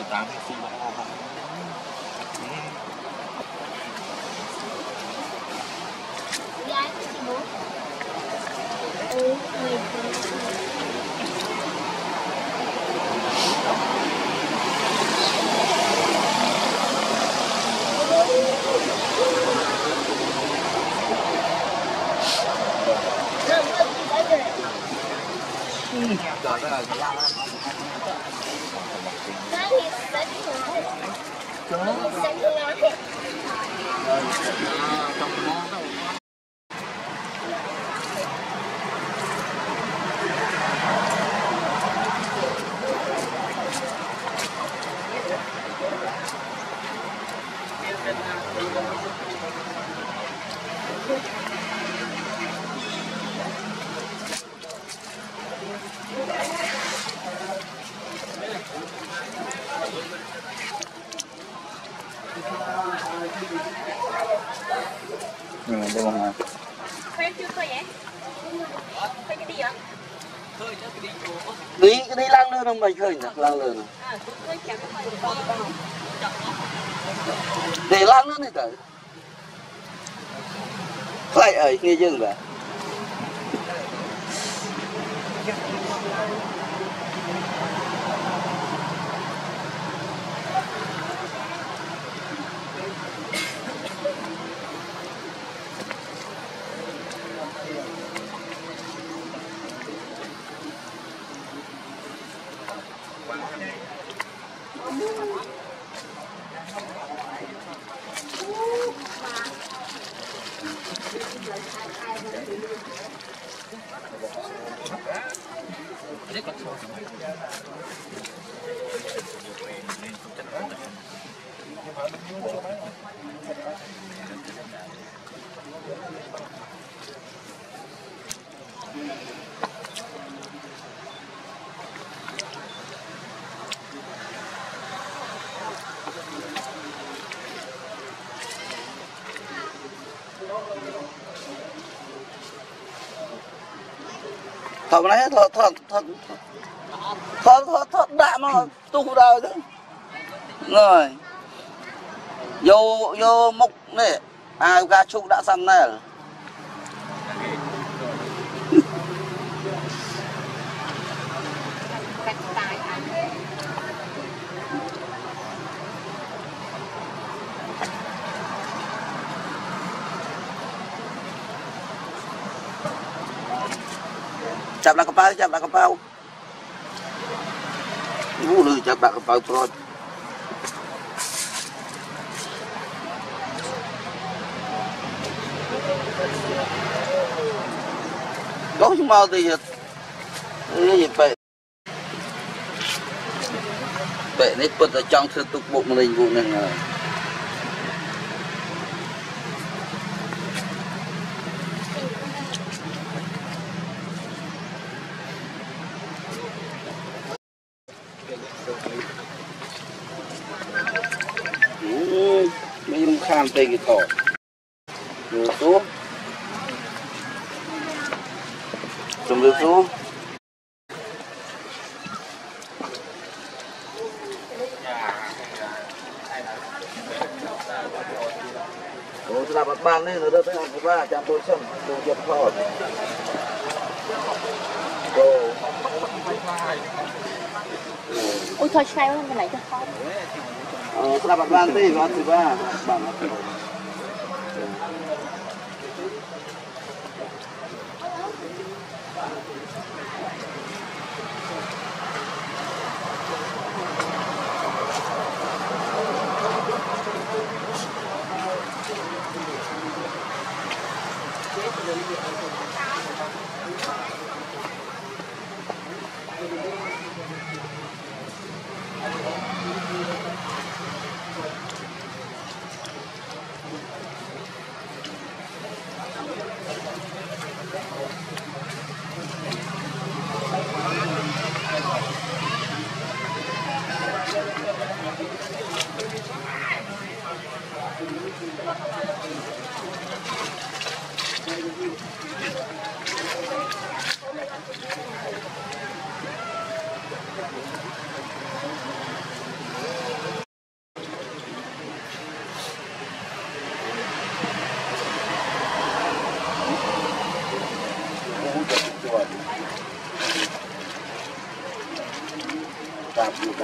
Đi cái đi lăng nữa không mày khơi nhỉ lăng nữa để lăng nữa này tới lại ấy nghe dừng vậy thọ này thọ đạm mà tu đâu chứ rồi vô mục này ga chục đã xăm này chạm lại cái bao ngủ lười chạm lại cái bao rồi có chúng bao thì gì vậy vậy này bật ở trong sự tục bụng mình vụ này là mấy khăn tay cái cỏ rồi số trồng được số ủa là bắt ban đấy nó đưa tới Angkor Wat chạm tôi xem tôi chụp thôi ôi thôi sai quá mình lại cho con là bắt ban tí bắt thứ ba bằng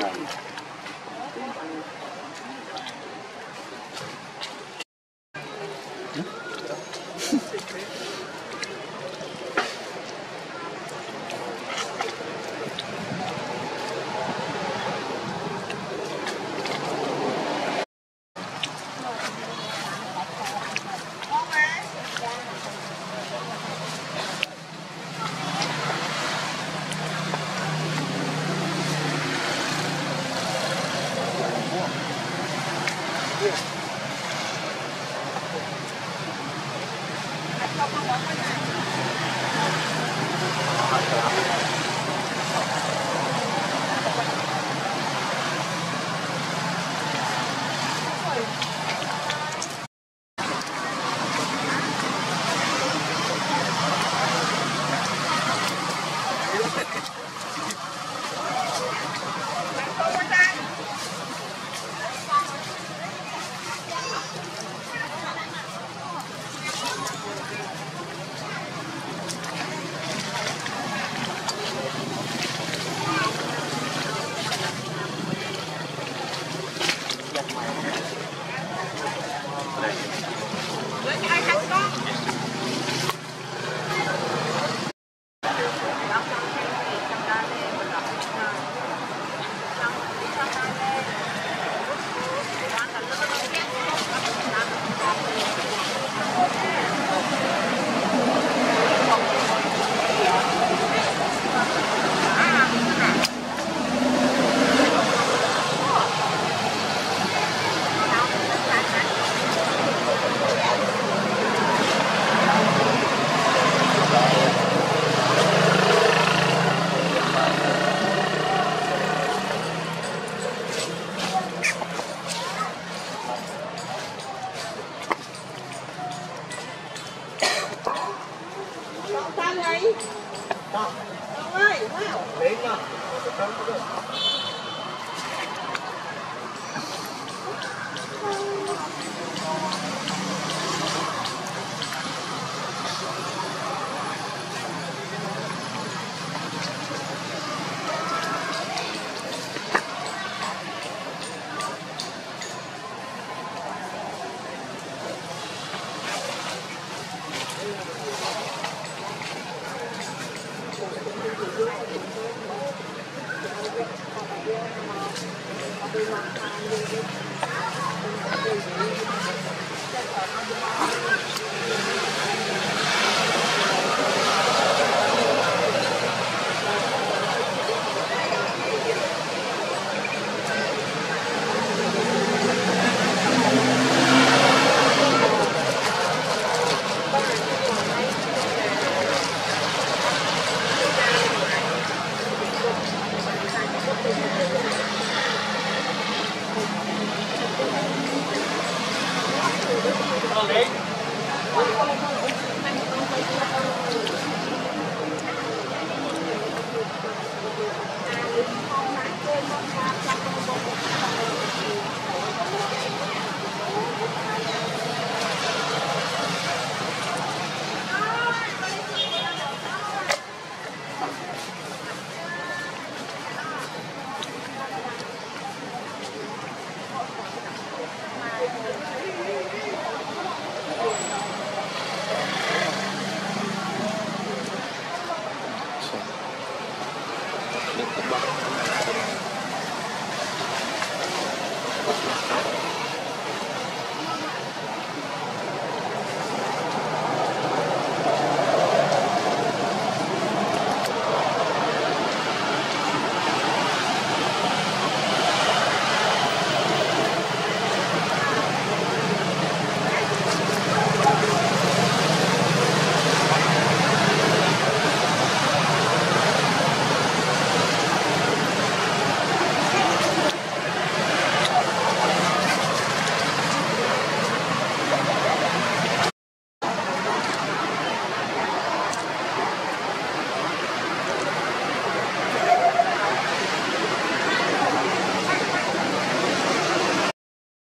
Hãy subscribe cho kênh Ghiền Mì Gõ để không bỏ lỡ